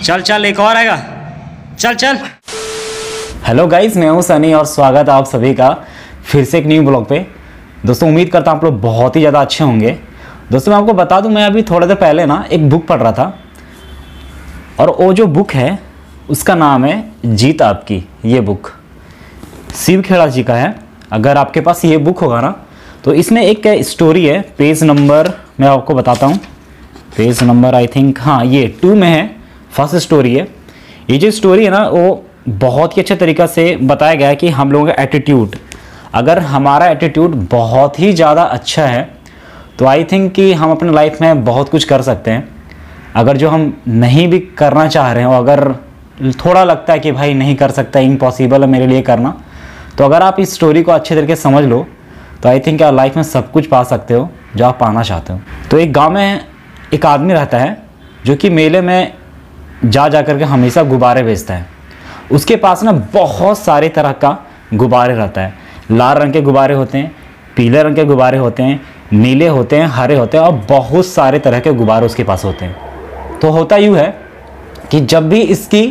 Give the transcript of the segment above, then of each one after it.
चल चल एक और आएगा, चल चल। हेलो गाइस, मैं हूं सनी और स्वागत है आप सभी का फिर से एक न्यू ब्लॉग पे। दोस्तों उम्मीद करता हूं आप लोग बहुत ही ज़्यादा अच्छे होंगे। दोस्तों मैं आपको बता दूं, मैं अभी थोड़ी देर पहले ना एक बुक पढ़ रहा था और वो जो बुक है उसका नाम है जीत आपकी। ये बुक शिव खेड़ा जी का है। अगर आपके पास ये बुक होगा ना तो इसमें एक स्टोरी है, पेज नंबर मैं आपको बताता हूँ, पेज नंबर आई थिंक हाँ ये 2 में है, फर्स्ट स्टोरी है। ये जो स्टोरी है ना वो बहुत ही अच्छे तरीक़ा से बताया गया है कि हम लोगों का एटीट्यूड, अगर हमारा एटीट्यूड बहुत ही ज़्यादा अच्छा है तो आई थिंक कि हम अपने लाइफ में बहुत कुछ कर सकते हैं। अगर जो हम नहीं भी करना चाह रहे हो, अगर थोड़ा लगता है कि भाई नहीं कर सकता, इम्पॉसिबल है मेरे लिए करना, तो अगर आप इस स्टोरी को अच्छे तरीके से समझ लो तो आई थिंक आप लाइफ में सब कुछ पा सकते हो जो आप पाना चाहते हो। तो एक गांव में एक आदमी रहता है जो कि मेले में जा कर के हमेशा गुब्बारे बेचता है। उसके पास ना बहुत सारे तरह का गुब्बारे रहता है। लाल रंग के गुब्बारे होते हैं, पीले रंग के गुब्बारे होते हैं, नीले होते हैं, हरे होते हैं और बहुत सारे तरह के गुब्बारे उसके पास होते हैं। तो होता यूँ है कि जब भी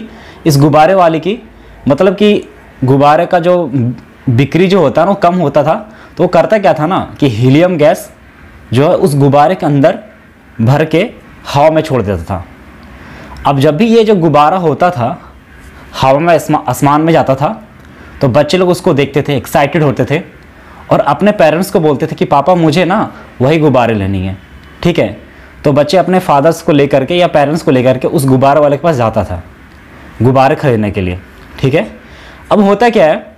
इस गुब्बारे वाले की मतलब कि गुब्बारे का जो बिक्री जो होता है ना वो कम होता था, तो वो करता क्या था ना कि हीलियम गैस जो है उस गुब्बारे के अंदर भर के हवा में छोड़ देता था। अब जब भी ये जो गुब्बारा होता था हवा में आसमान में जाता था तो बच्चे लोग उसको देखते थे, एक्साइटेड होते थे और अपने पेरेंट्स को बोलते थे कि पापा मुझे ना वही गुब्बारे लेनी है। ठीक है, तो बच्चे अपने फादर्स को लेकर के या पेरेंट्स को लेकर के उस गुब्बारे वाले के पास जाता था गुब्बारे खरीदने के लिए। ठीक है, अब होता क्या है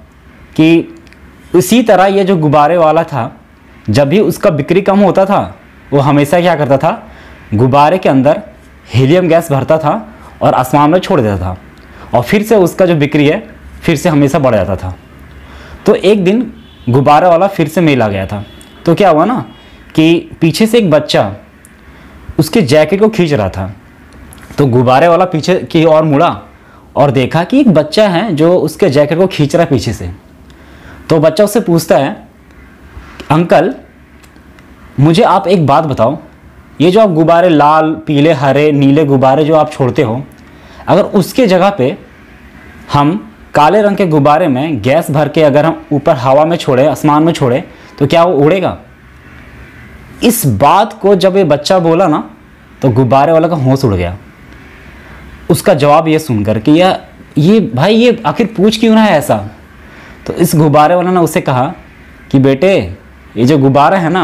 कि इसी तरह ये जो गुब्बारे वाला था, जब भी उसका बिक्री कम होता था वो हमेशा क्या करता था, गुब्बारे के अंदर हीलियम गैस भरता था और आसमान में छोड़ देता था और फिर से उसका जो बिक्री है फिर से हमेशा बढ़ जाता था। तो एक दिन गुब्बारे वाला फिर से मेल आ गया था। तो क्या हुआ ना कि पीछे से एक बच्चा उसके जैकेट को खींच रहा था। तो गुब्बारे वाला पीछे की ओर मुड़ा और देखा कि एक बच्चा है जो उसके जैकेट को खींच रहा है पीछे से। तो बच्चा उससे पूछता है, अंकल मुझे आप एक बात बताओ, ये जो आप गुब्बारे लाल पीले हरे नीले गुब्बारे जो आप छोड़ते हो, अगर उसके जगह पे हम काले रंग के गुब्बारे में गैस भर के अगर हम ऊपर हवा में छोड़े, आसमान में छोड़े, तो क्या वो उड़ेगा? इस बात को जब ये बच्चा बोला ना तो गुब्बारे वाला का होश उड़ गया। उसका जवाब ये सुनकर कि ये भाई ये आखिर पूछ क्यों रहा है ऐसा। तो इस गुब्बारे वाला ने उससे कहा कि बेटे ये जो गुब्बारा है ना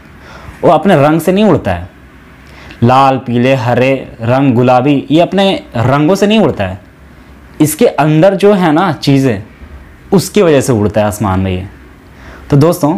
वो अपने रंग से नहीं उड़ता है। लाल पीले हरे रंग गुलाबी ये अपने रंगों से नहीं उड़ता है, इसके अंदर जो है ना चीज़ें उसकी वजह से उड़ता है आसमान में ये। तो दोस्तों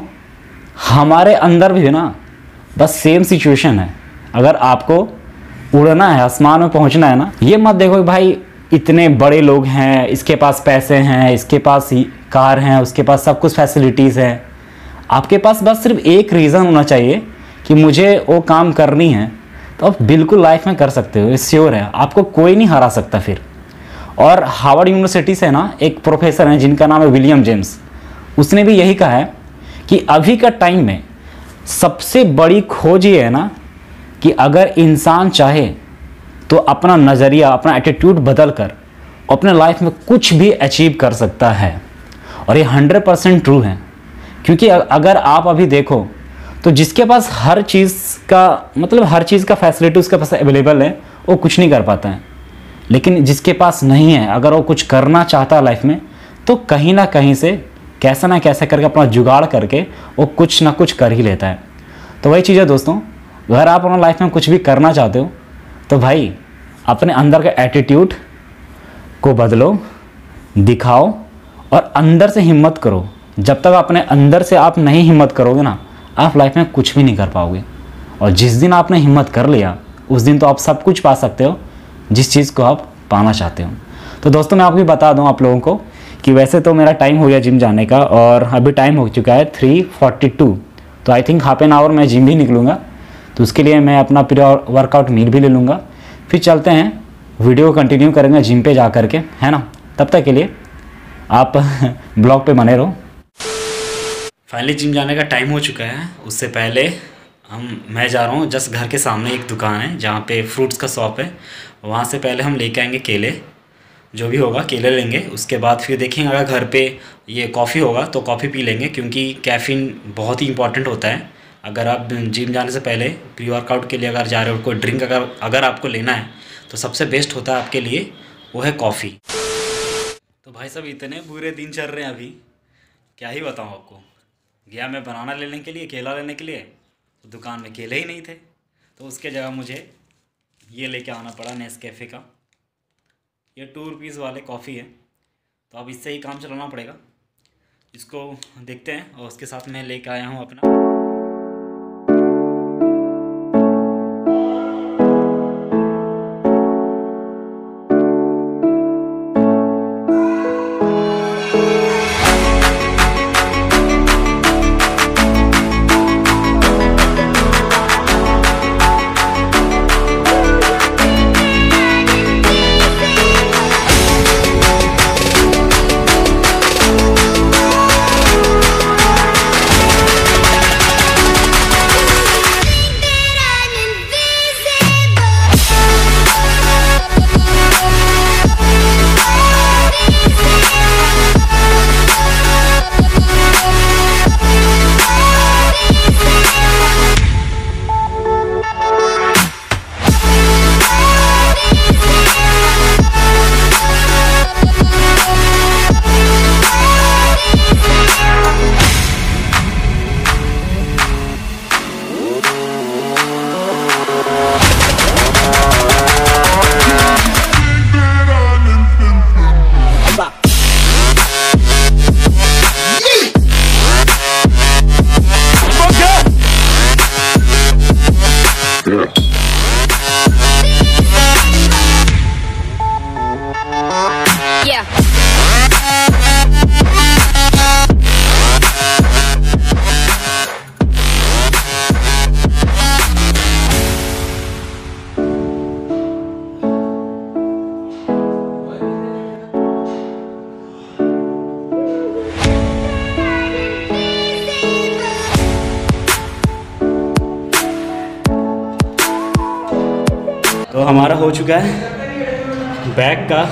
हमारे अंदर भी ना बस सेम सिचुएशन है। अगर आपको उड़ना है, आसमान में पहुंचना है ना, ये मत देखो कि भाई इतने बड़े लोग हैं, इसके पास पैसे हैं, इसके पास कार हैं, उसके पास सब कुछ फैसिलिटीज़ हैं। आपके पास बस सिर्फ एक रीज़न होना चाहिए कि मुझे वो काम करनी है, तो आप बिल्कुल लाइफ में कर सकते हो। श्योर है आपको कोई नहीं हरा सकता फिर। और हार्वर्ड यूनिवर्सिटी से ना एक प्रोफेसर हैं जिनका नाम है विलियम जेम्स, उसने भी यही कहा है कि अभी का टाइम में सबसे बड़ी खोज ये है ना कि अगर इंसान चाहे तो अपना नज़रिया, अपना एटीट्यूड बदल कर अपने लाइफ में कुछ भी अचीव कर सकता है। और ये 100% ट्रू है, क्योंकि अगर आप अभी देखो तो जिसके पास हर चीज़ का मतलब हर चीज़ का फैसिलिटी उसके पास अवेलेबल है वो कुछ नहीं कर पाता है। लेकिन जिसके पास नहीं है, अगर वो कुछ करना चाहता है लाइफ में, तो कहीं ना कहीं से कैसा ना कैसा करके अपना जुगाड़ करके वो कुछ ना कुछ कर ही लेता है। तो वही चीज़ है दोस्तों, अगर आप अपना लाइफ में कुछ भी करना चाहते हो तो भाई अपने अंदर का एटीट्यूड को बदलो, दिखाओ और अंदर से हिम्मत करो। जब तक अपने अंदर से आप नहीं हिम्मत करोगे ना, आप लाइफ में कुछ भी नहीं कर पाओगे। और जिस दिन आपने हिम्मत कर लिया उस दिन तो आप सब कुछ पा सकते हो जिस चीज़ को आप पाना चाहते हो। तो दोस्तों मैं आपको बता दूं आप लोगों को कि वैसे तो मेरा टाइम हो गया जिम जाने का और अभी टाइम हो चुका है 3:42। तो I think half an hour मैं जिम भी निकलूँगा, तो उसके लिए मैं अपना प्री वर्कआउट मील भी ले लूँगा। फिर चलते हैं, वीडियो कंटिन्यू करेंगे जिम पे जा कर के, है ना। तब तक के लिए आप ब्लॉग पे बने रहो। फाइनली जिम जाने का टाइम हो चुका है। उससे पहले मैं जा रहा हूँ, जस्ट घर के सामने एक दुकान है जहाँ पे फ्रूट्स का शॉप है, वहाँ से पहले हम लेके आएंगे केले, जो भी होगा केले लेंगे। उसके बाद फिर देखेंगे अगर घर पे ये कॉफ़ी होगा तो कॉफ़ी पी लेंगे, क्योंकि कैफ़ीन बहुत ही इंपॉर्टेंट होता है। अगर आप जिम जाने से पहले प्री वर्कआउट के लिए अगर जा रहे हो, कोई ड्रिंक अगर आपको लेना है तो सबसे बेस्ट होता है आपके लिए वो है कॉफ़ी। तो भाई साहब इतने बुरे दिन चल रहे हैं अभी, क्या ही बताऊँ आपको। गया मैं बनाना लेने के लिए, केला लेने के लिए, तो दुकान में केले ही नहीं थे, तो उसके जगह मुझे ये लेके आना पड़ा नेस्कैफ़े का। ये 2 रुपीज़ वाले कॉफ़ी है, तो अब इससे ही काम चलाना पड़ेगा। इसको देखते हैं। और उसके साथ मैं लेके आया हूँ अपना तो हमारा हो चुका है बैक का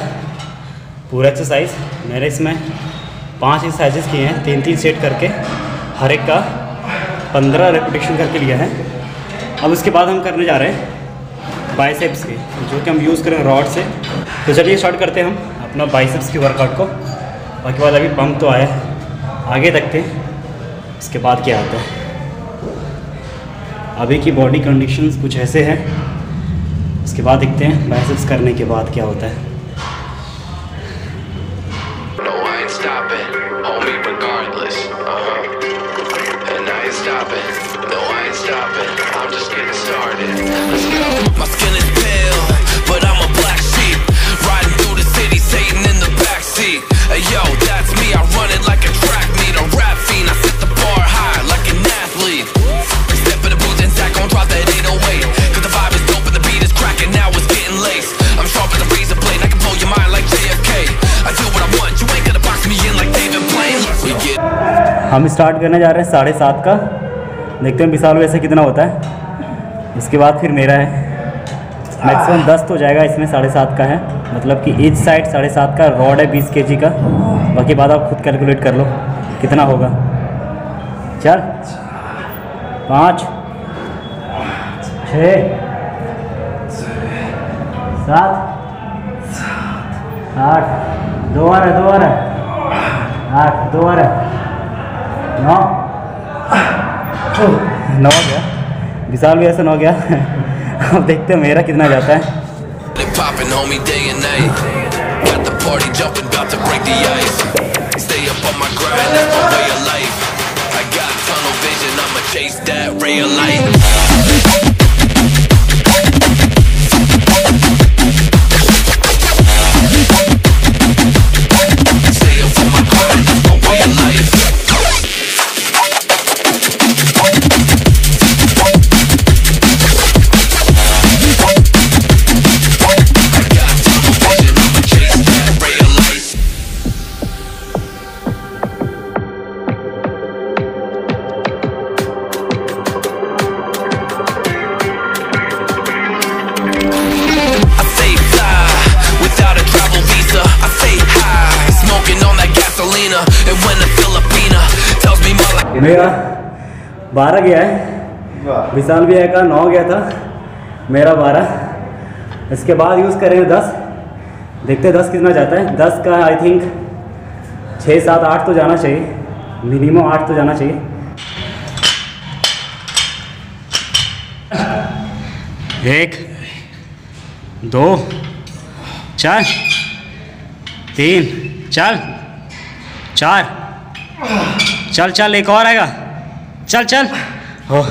पूरा एक्सरसाइज। मैंने इसमें 5 एक्सरसाइजेस किए हैं, 3-3 सेट करके, हर एक का 15 रेपिटेशन करके लिया है। अब उसके बाद हम करने जा रहे हैं बाइसेप्स के, जो कि हम यूज़ करें रॉड से। तो चलिए स्टार्ट करते हैं हम अपना बाइसेप्स की वर्कआउट को। बाकी बाद अभी पंप तो आया है, आगे देखते हैं उसके बाद क्या आता है। अभी की बॉडी कंडीशंस कुछ ऐसे हैं, उसके बाद देखते हैं बाइसेप्स करने के बाद क्या होता है। हम स्टार्ट करने जा रहे हैं 7:30 का। देखते हैं विशाल वैसे कितना होता है। उसके बाद फिर मेरा है, मैक्सिमम 10 तो जाएगा इसमें। 7:30 का है, मतलब कि ईच साइड 7:30 का। रॉड है 20 kg का। बाकी बाद आप खुद कैलकुलेट कर लो कितना होगा। 4 5 6 7 8 2 और है 8 2 और 9 9 हो गया। विशाल भी ऐसा 9 गया। अब देखते हैं मेरा कितना जाता है। मेरा 12 गया है, विशाल भैया का 9 गया था, मेरा 12। इसके बाद यूज़ करेंगे 10, देखते 10 कितना जाता है। 10 का आई थिंक 6, 7, 8 तो जाना चाहिए, मिनिमम 8 तो जाना चाहिए। एक, 2, 4, 3, चल 4, चल चल एक और आएगा, चल चल हो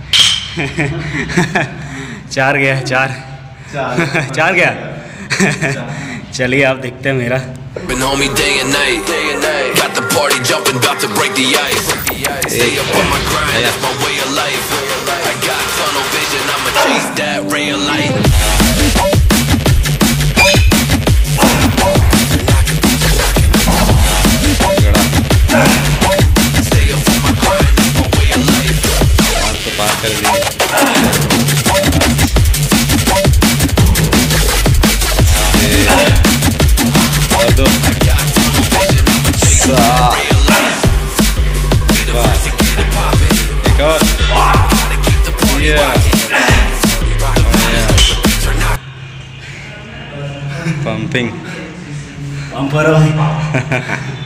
4 गया, 4 गया। चलिए आप देखते हैं मेरा। Been on me day and night. Got the party jumping, about to break the ice. Stay up on my grind, that's my way of life. I got tunnel vision, I'ma chase that ray of light. Stay up on my grind, that's my way of life. तो पार कर दिया। Pumping पंपर